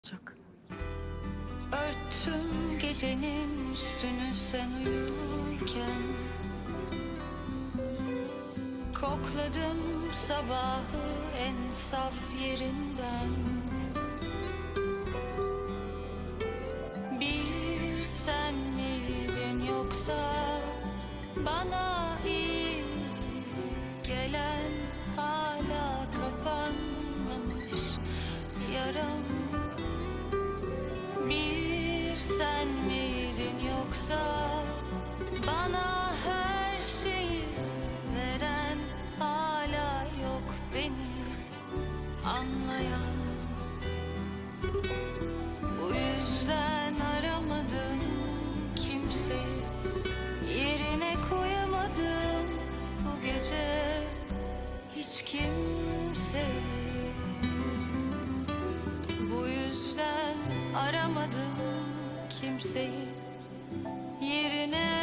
Çok. Örttüm gecenin üstünü sen uyurken, kokladım sabahı en saf yerinden. Bir sen miydin yoksa bana iyi gelen, hala kapanmamış yaram? Bir sen miydin yoksa bana her şeyi veren, hala yok beni anlayan? Bu yüzden aramadım kimseyi, yerine koyamadım bu gece hiç kimseyi. Bu yüzden aramadım kimseyi, yerine